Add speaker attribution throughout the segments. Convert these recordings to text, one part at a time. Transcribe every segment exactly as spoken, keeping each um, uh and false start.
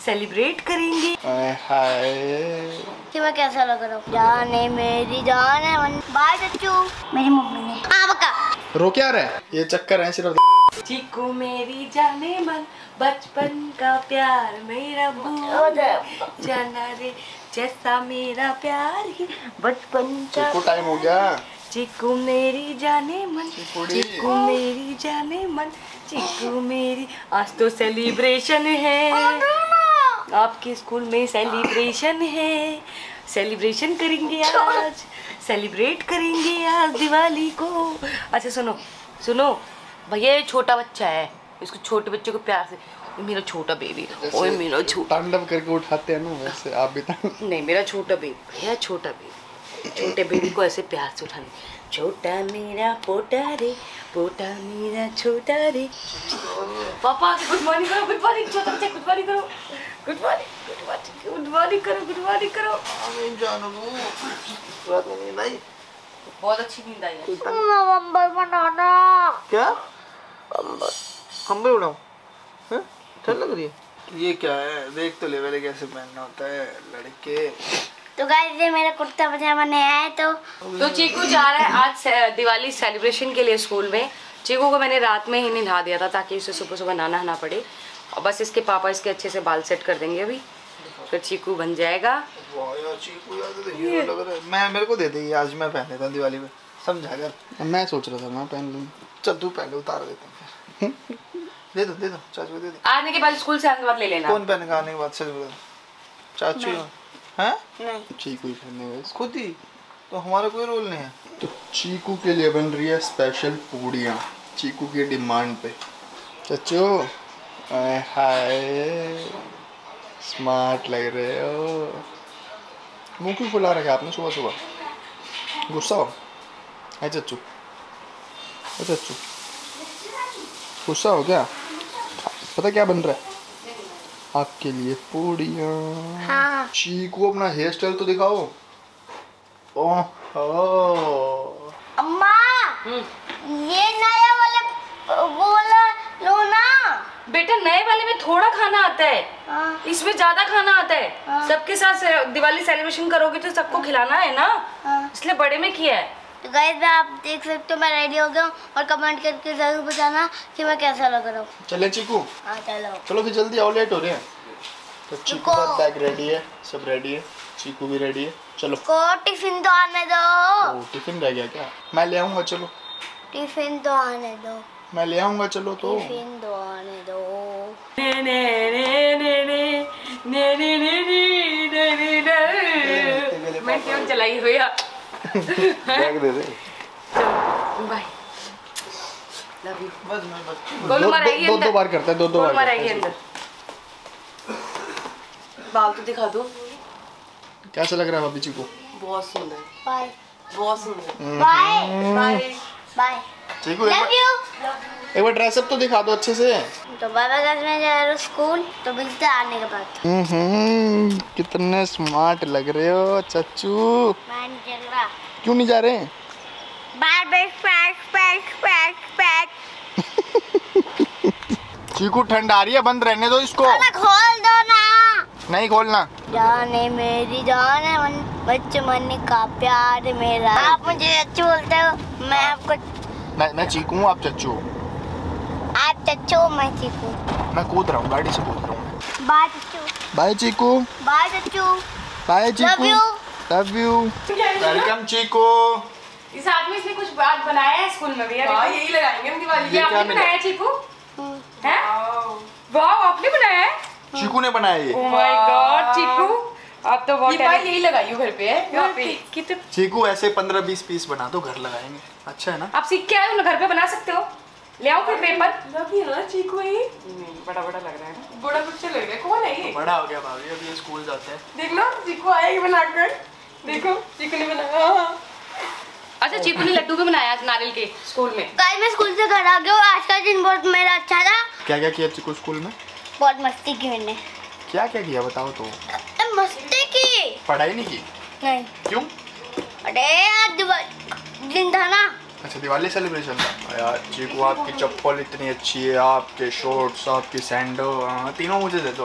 Speaker 1: Celebrate करेंगे।
Speaker 2: हाय
Speaker 3: कि मैं कैसा लग रहा हूँ? जाने मेरी जान है मन। बाय चच्चू। मेरी मम्मी ने हाँ बका
Speaker 2: रो क्या रहा है? ये चक्कर है सिर्फ।
Speaker 1: चीकू मेरी जाने मन, बचपन का प्यार मेरा भूल जाना रे, जैसा मेरा प्यार ही बचपन का।
Speaker 2: चीकू टाइम हो गया।
Speaker 1: चीकू मेरी जाने मन, चीकू मेरी जाने मन, चीकू मेरी। आज तो सेलिब्रेशन है, आपके स्कूल में सेलिब्रेशन है। सेलिब्रेशन करेंगे आज, सेलिब्रेट करेंगे आज दिवाली को। अच्छा सुनो सुनो भैया, ये छोटा बच्चा है, इसको छोटे बच्चे को प्यार से मेरा छोटा बेबी, ओए मेरा छोटा।
Speaker 2: तांडव करके उठाते हैं ना वैसे आप भी तांडव।
Speaker 1: नहीं मेरा छोटा बेबी भैया, छोटा बेबी, छोटे बेबी को ऐसे प्यार से उठाने। छोटा मेरा पोटा रे, पोटा मेरा छोटा रे। पापा गुड मॉर्निंग करो, गुड मॉर्निंग छोटा बच्चा, गुड मॉर्निंग करो, good morning, good morning, good morning करो, गुड मॉर्निंग करो।
Speaker 2: मैं जानू रात में नींद आई,
Speaker 1: बहुत अच्छी नींद आई है।
Speaker 3: अंबर बनाना।
Speaker 2: क्या अंबर? हम भी उड़ाऊं? हैं? ठंड लग रही है। ये क्या है? देख तो ले पहले कैसे पहनना होता है लड़के।
Speaker 3: तो गाइस ये मेरा कुर्ता पजामा नया है। तो
Speaker 1: तो चीकू जा रहा है आज दिवाली सेलिब्रेशन के लिए स्कूल में। चीकू को मैंने रात में ही नहा दिया था ताकि उसे सुबह सुबह नहाना ना पड़े, और बस इसके पापा इसके अच्छे से बाल सेट कर देंगे अभी, फिर चीकू बन जाएगा।
Speaker 2: वाह यार चीकू यार तो हीरो लग रहा है। मैं मेरे को दे दे, आज मैं पहन लेता हूं दिवाली में, समझा कर। मैं सोच रहा था मैं पहन लूं। चल तू पहन ले, उतार देता हूं। दे दो दे दो चाचू को दे दो।
Speaker 1: आने के बाद स्कूल से आने के बाद ले लेना।
Speaker 2: कौन पहनेगा आने के बाद? सच बता। चाचू हैं?
Speaker 3: नहीं
Speaker 2: चीकू ही पहनेगा खुद ही, तो हमारा कोई रोल नहीं है। तो चीकू के लिए बन रही है स्पेशल पूड़ियाँ, चीकू की डिमांड पे। चाचू हाय स्मार्ट लग रहे हो। मुंह क्यों फुला रखा आपने सुबह सुबह? गुस्सा हो? है चच्चू? है चच्चू गुस्सा हो क्या? पता क्या बन रहा है आपके लिए? पूड़ियाँ।
Speaker 3: हाँ।
Speaker 2: चीकू अपना हेयर स्टाइल तो दिखाओ। ओह
Speaker 3: अम्मा ये नया वाला वो वाला लो ना।
Speaker 1: बेटा नए वाले में थोड़ा खाना आता है,
Speaker 3: हाँ।
Speaker 1: इसमें ज्यादा खाना आता है।
Speaker 3: हाँ।
Speaker 1: सबके साथ दिवाली सेलिब्रेशन करोगे तो सबको खिलाना है ना,
Speaker 3: हाँ।
Speaker 1: इसलिए बड़े में किया है।
Speaker 3: तो गाइस आप देख सकते हो मैं रेडी हो गया हूँ, और कमेंट करके जरूर बताना कि मैं कैसा लग रहा हूँ।
Speaker 2: चले चीकू?
Speaker 3: हाँ चलो
Speaker 2: चलो फिर जल्दी आओ, लेट हो रहे हैं। तो चीकू का बैग रेडी है, सब रेडी है, चीकू भी रेडी है। चलो
Speaker 3: को टिफिन तो आने दो।
Speaker 2: ओ टिफिन रह गया क्या? मैं ले आऊंगा। चलो
Speaker 3: टिफिन तो आने दो।
Speaker 2: मैं ले आऊंगा। चलो तो
Speaker 3: टिफिन तो आने दो।
Speaker 1: ने ने ने ने ने ने ने ने ने ने मैं क्यों चलाई भैया?
Speaker 2: बैग दे दे।
Speaker 1: Bye love you.
Speaker 2: बस मैं बस
Speaker 1: गोलू मारेगी
Speaker 2: दो
Speaker 1: अंदर,
Speaker 2: दो बार करता है, दो दो बार
Speaker 1: मारेगी अंदर। बाल तो दिखा दो।
Speaker 2: कैसा लग रहा है भाभी चीकू?
Speaker 1: बहुत सुंदर,
Speaker 3: बाय
Speaker 1: बहुत सुंदर।
Speaker 3: बाय
Speaker 1: बाय
Speaker 3: बाय
Speaker 2: चीकू एक
Speaker 3: लव
Speaker 2: बार
Speaker 3: यू।
Speaker 2: एक बार ड्रेसअप तो दिखा दो अच्छे से।
Speaker 3: तो बाबा गाइस मैं जा रहा हूँ स्कूल, तो मिलते हैं आने के बाद।
Speaker 2: हम्म कितने स्मार्ट लग रहे हो चच्चू।
Speaker 3: मैं नहीं चल रहा।
Speaker 2: क्यों नहीं जा रहे?
Speaker 3: Bye bye pack pack pack pack.
Speaker 2: चीकू ठंड आ रही है, बंद रहने दो इसको।
Speaker 3: खोल दो ना।
Speaker 2: नहीं खोलना।
Speaker 3: जाने मेरी जान है मन, बचपन का प्यार मेरा। आप मुझे चच्चू बोलते हो, मैं आपको।
Speaker 2: मैं मैं चीकू हूँ, आप चच्चू हो।
Speaker 3: आप चच्चू मैं चीकू।
Speaker 2: मैं कूद रहा हूँ, गाड़ी से कूद रहा हूँ।
Speaker 3: बाय चच्चू।
Speaker 2: बाय चीकू।
Speaker 3: बाय चच्चू।
Speaker 2: बाय चीकू।
Speaker 3: Love you.
Speaker 2: Love you. Welcome चीकू।
Speaker 1: इस आदमी इसने कुछ बात बनाया है स्कूल में भैया।
Speaker 4: हाँ यही लगाएंगे हम दिवाली।
Speaker 1: ये आपने बनाया है चीकू? हैं? वाह आपने बनाया है?
Speaker 2: चीकू ने बनाया ये।
Speaker 1: ओह माय गॉड चीकू आप तो बहुत
Speaker 4: ये भाई यही लगाई हूँ घर पे है यहाँ पे।
Speaker 1: कितने
Speaker 2: चीकू ऐसे पंद्रह बीस पीस बना दो, घर लगाएंगे। अच्छा है ना?
Speaker 1: आप सीख के आए हो ना, घर पे बना सकते हो। ले आओ फिर पेपर।
Speaker 4: लगी ना चीकू ही
Speaker 1: बड़ा बड़ा लग रहा है।
Speaker 4: बड़ा बच्चा लग रहा है। कौन है ये?
Speaker 2: बड़ा हो गया भाभी, अभी ये स्कूल जाते हैं।
Speaker 4: देख लो चीकू आएगी बनाकर। देखो चीकू ने बनाया।
Speaker 1: अच्छा चीकू ने लड्डू भी बनाया आज नारियल के स्कूल में।
Speaker 3: कल मैं स्कूल से घर आ गया हूँ, आज का दिन बहुत मेरा अच्छा था।
Speaker 2: क्या क्या किया चीकू स्कूल में?
Speaker 3: बहुत मस्ती की मैंने।
Speaker 2: क्या क्या किया बताओ तो।
Speaker 3: मस्ती की।
Speaker 2: पढ़ाई नहीं की?
Speaker 3: नहीं।
Speaker 2: क्यों?
Speaker 3: अरे आज दिवाली दिन था ना।
Speaker 2: अच्छा दिवाली सेलिब्रेशन था यार। चीकू आपकी चप्पल इतनी अच्छी है, आपके शॉर्ट्स, आपकी सैंडल, तीनों मुझे दे दो।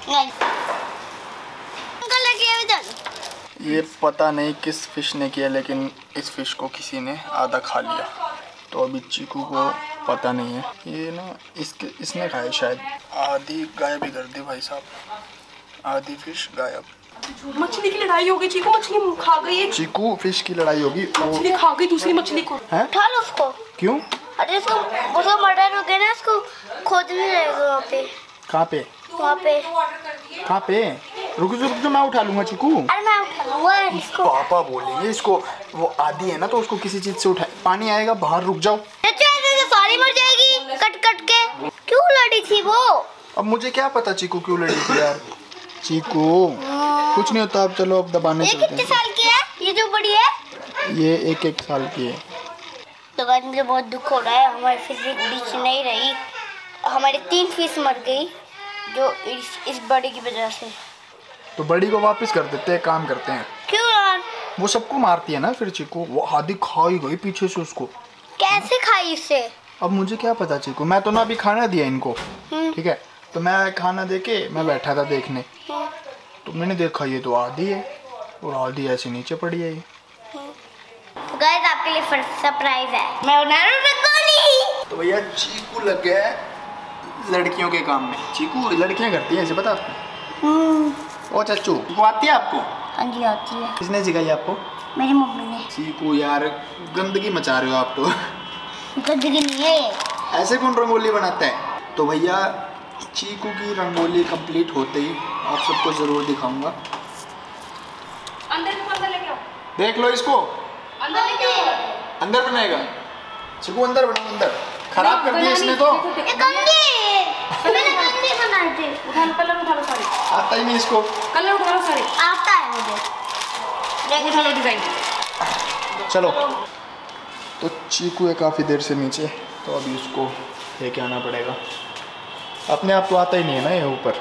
Speaker 2: ये पता नहीं किस फिश ने किया, लेकिन इस फिश को किसी ने आधा खा लिया। तो अभी चीकू को पता नहीं है, ये ना इसके इसने खाया शायद। आधी गायब ही कर दी भाई साहब, आधी फिश गायब।
Speaker 4: मछली की लड़ाई हो गई चीकू, मछली खा गई है।
Speaker 2: चीकू फिश की लड़ाई होगी,
Speaker 4: मछली खा गई दूसरी मछली को।
Speaker 2: हैं?
Speaker 3: उठा लो उसको।
Speaker 2: क्यों?
Speaker 3: अरे उसको उसको मर्डर हो गया ना, उसको खोदने रहेगा वहाँ पे।
Speaker 2: कहाँ पे?
Speaker 3: वहाँ पे।
Speaker 2: कहाँ पे? रुक जो रुक जो, मैं उठा लूंगा चीकू।
Speaker 3: अरे मैं उठा लूंगा इसको।
Speaker 2: पापा बोलेंगे इसको, वो आधी है ना तो उसको किसी चीज से उठाए। पानी आएगा बाहर, रुक जाओ।
Speaker 3: सारी मर जाएगी कट कट के। क्यों लड़ी थी वो?
Speaker 2: अब मुझे क्या पता चीकू क्यों लड़ी थी यार। चीकू कुछ नहीं होता, अब चलो अब दबाने
Speaker 3: ये
Speaker 2: चलते
Speaker 3: कितने
Speaker 2: हैं।
Speaker 3: साल की है ये जो बड़ी है?
Speaker 2: ये एक एक साल की है।
Speaker 3: तो गाइस मुझे बहुत दुख हो रहा है, हमारी फिश बीच नहीं रही। हमारी तीन फिश मर गई जो इस, इस बड़ी की वजह से।
Speaker 2: तो बड़ी को वापस कर देते हैं, काम करते हैं।
Speaker 3: क्यों यार?
Speaker 2: वो सबको मारती है ना फिर चीकू, वो आधी खा ही गई पीछे से उसको।
Speaker 3: कैसे खाई इससे?
Speaker 2: अब मुझे क्या पता चीकू, मैं तो ना अभी खाना दिया इनको, ठीक है। तो मैं खाना दे के मैं बैठा था देखने, तो मैंने देखा ये तो आधी है और आधी ऐसे नीचे पड़ी है।
Speaker 3: तो गाइस आपके लिए सरप्राइज है, मैं बना रहा हूँ रंगोली।
Speaker 2: तो भैया चीकू लग गया है लड़कियों के काम में। चीकू लड़कियां करती हैं ऐसे, पता आपको? ओ चाचू, वो आती है आपको?
Speaker 3: हाँ जी आती है।
Speaker 2: किसने सिखाई आपको?
Speaker 3: मेरी मम्मी ने।
Speaker 2: चीकू यार गंदगी मचा रहे हो आप तो।
Speaker 3: गंदगी नहीं है ये।
Speaker 2: ऐसे कौन रंगोली बनाता है? तो भैया चीकू की रंगोली कंप्लीट होते ही आप सबको ज़रूर दिखाऊंगा।
Speaker 4: अंदर अंदर लेके आओ,
Speaker 2: देख लो इसको,
Speaker 4: अंदर लेके आओ।
Speaker 2: अंदर बनाएगा चीकू, अंदर बनाओ। अंदर खराब कर दिया इसने तो।
Speaker 3: ये गंदी है, मैंने गंदी बनाई थी।
Speaker 4: उठा लो, कलर उठा लो सारे,
Speaker 2: आता ही नहीं इसको।
Speaker 4: कलर उठा लो सारे,
Speaker 3: आता है मुझे।
Speaker 4: उठा लो डिजाइन।
Speaker 2: चलो, तो चीकू है काफ़ी देर से नीचे, तो अभी उसको लेके आना पड़ेगा। अपने आप तो आता ही नहीं है ना ये ऊपर।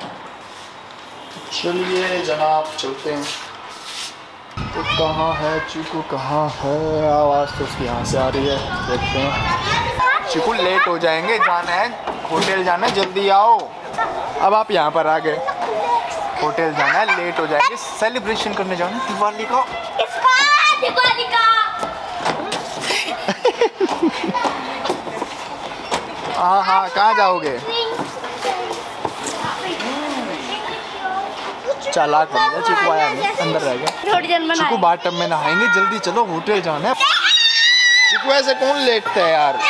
Speaker 2: चलिए जनाब चलते हैं। तो कहाँ है चीकू, कहाँ है? आवाज़ तो उसकी यहाँ से आ रही है, देखते हैं। चीकू लेट हो जाएंगे, जाना है होटल, जाना है, जल्दी आओ। अब आप यहाँ पर आ गए, होटल जाना है, लेट हो जाएंगे। सेलिब्रेशन करने जाना है दिवाली का।
Speaker 3: इसका दिवाली का।
Speaker 2: हाँ हाँ, कहाँ जाओगे? चालाक बन गया चीकू, आया नहीं, अंदर रह गया।
Speaker 3: थोड़ी देर में
Speaker 2: चीकू बाथ टब में नहाएंगे, जल्दी चलो होटल जाना है। चीकू ऐसे कौन लेटता है यार?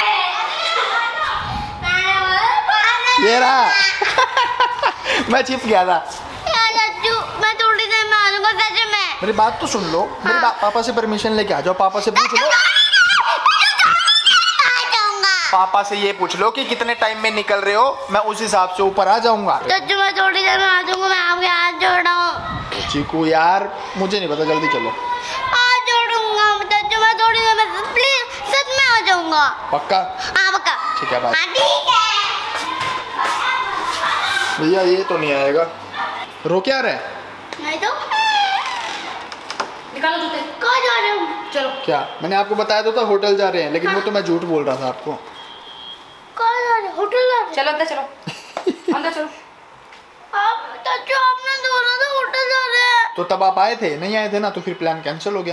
Speaker 2: ये रहा। मैं छिप गया था।
Speaker 3: मैं थोड़ी देर में आ जाऊंगा सच में।
Speaker 2: मेरी बात तो सुन लो, मेरे पापा से परमिशन लेके आ जाओ, पापा से पूछ लो। पापा से ये पूछ लो कि कितने टाइम में निकल रहे हो, मैं उस हिसाब से ऊपर आ जाऊंगा।
Speaker 3: सच में थोड़ी देर में आ जाऊंगा, मैं आपके हाथ जोड़ रहा हूँ।
Speaker 2: चीकू यार मुझे नहीं पता, जल्दी चलो।
Speaker 3: हाथ जोड़ूंगा सच में, थोड़ी देर में प्लीज सच में आ जाऊंगा।
Speaker 2: पक्का?
Speaker 3: हाँ पक्का।
Speaker 2: ठीक है, बाय।
Speaker 3: हाँ ठीक है।
Speaker 2: भैया ये तो नहीं आएगा, रो क्या रहे?
Speaker 3: नहीं तो
Speaker 4: निकालो जूते।
Speaker 3: कहाँ जा रहे हो?
Speaker 4: चलो।
Speaker 2: क्या मैंने आपको बताया तो था होटल जा रहे हैं, लेकिन वो तो मैं झूठ बोल रहा था आपको।
Speaker 3: कहाँ जा रहे हो? होटल जा रहे हो?
Speaker 4: चलो अंदर चलो, अंदर चलो।
Speaker 3: आप चाचू आपने तो बोला था होटल जा रहे हैं।
Speaker 2: तो तब आप आए थे, नहीं आए थे ना, तो फिर प्लान कैंसिल हो गया।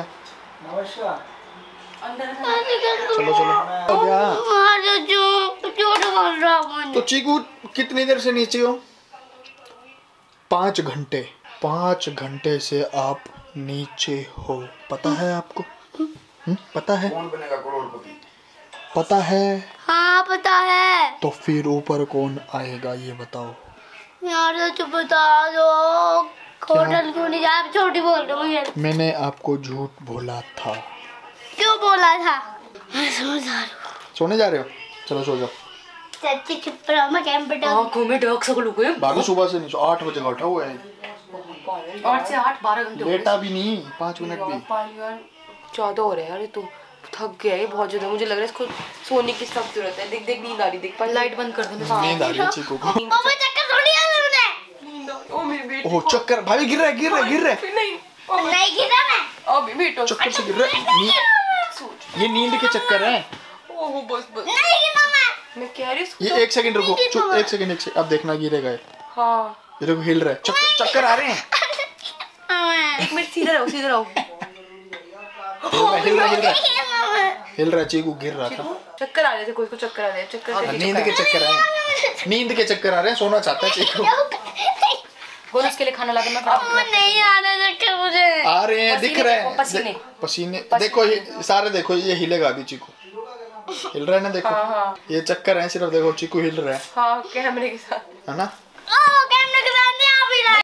Speaker 4: अंदर
Speaker 2: चलो चलो हो गया।
Speaker 3: हाँ चाचू झूठ बोल रहा हूँ।
Speaker 2: तो चीकू कितनी देर से नीचे हो? पाँच घंटे पाँच घंटे से आप नीचे हो, पता है आपको? हुँ? पता है?
Speaker 5: कौन बनेगा करोड़पति?
Speaker 2: पता है?
Speaker 3: हाँ पता है।
Speaker 2: तो फिर ऊपर कौन आएगा ये बताओ।
Speaker 3: यार चाचू बता दो, होटल क्यों नहीं जा? छोटी बोल रही हूँ यार।
Speaker 2: मैंने आपको झूठ बोला था।
Speaker 3: क्यों बोला था? मैं सो जा रहा हूँ।
Speaker 2: सोने जा रहे हो? चलो सो जाओ।
Speaker 3: चाची चुप रहो, मैं कैंप पे डाल।
Speaker 4: आँखों में डार्क सर्कल हो गए।
Speaker 2: बाकी सुबह से नहीं सो, आठ बजे का उठा हुआ है।
Speaker 4: आठ से आठ बारह घंटे हो गए।
Speaker 2: लेटा भी नहीं पाँच मिनट भी।
Speaker 4: यार ज्यादा हो रहा है यार, ये तो थक गया है बहुत ज्यादा। मुझे लग रहा है इसको सोने की सख्त जरूरत है। देख देख नींद आ रही, देख पा लाइट बंद कर दे।
Speaker 2: नींद आ रही है चीकू को।
Speaker 3: पापा चक्कर थोड़ी आ रहा है।
Speaker 4: ओ मेरी बेटी,
Speaker 2: ओह चक्कर, भाभी गिर रहा है गिर रहा है गिर रहा है।
Speaker 4: नहीं
Speaker 3: नहीं गिरा मैं।
Speaker 4: अभी बेटो
Speaker 2: चक्कर से गिर रहा है। नी- ये नींद के चक्कर है।
Speaker 4: ओह बस बस,
Speaker 3: नहीं गिरा मैं।
Speaker 4: मैं कह रही हूँ
Speaker 2: ये एक सेकंड रुको, चुप, एक सेकंड एक सेकंड, अब देखना गिरेगा ये।
Speaker 4: हाँ
Speaker 2: ये देखो हिल रहा है, चक्कर चक्कर आ रहे हैं।
Speaker 1: एक मिनट सीधा रहो सीधा रहो।
Speaker 2: हिल रहा हिल रहा हिल रहा हिल रहा चीकू गिर रहा था।
Speaker 1: चक्कर आ रहे थे, कोई को चक्कर आ रहे हैं, चक्कर
Speaker 2: नींद के चक्कर आ रहे हैं, नींद के चक्कर आ रहे हैं, सोना चाहता है चीकू।
Speaker 1: कौन उसके लिए खाना ला के मैं
Speaker 3: नहीं आ रहा चक्कर मुझे।
Speaker 2: आ रहे हैं, दिख रहे हैं
Speaker 1: पसीने
Speaker 2: पसीने। देखो ये सारे, देखो ये हिलेगा अभी चीकू, हिल रहा है ना देखो।
Speaker 1: हाँ, हाँ।
Speaker 2: ये चक्कर है सिर्फ, देखो चीकू हिल रहा है।
Speaker 1: हाँ कैमरे के साथ
Speaker 2: है ना।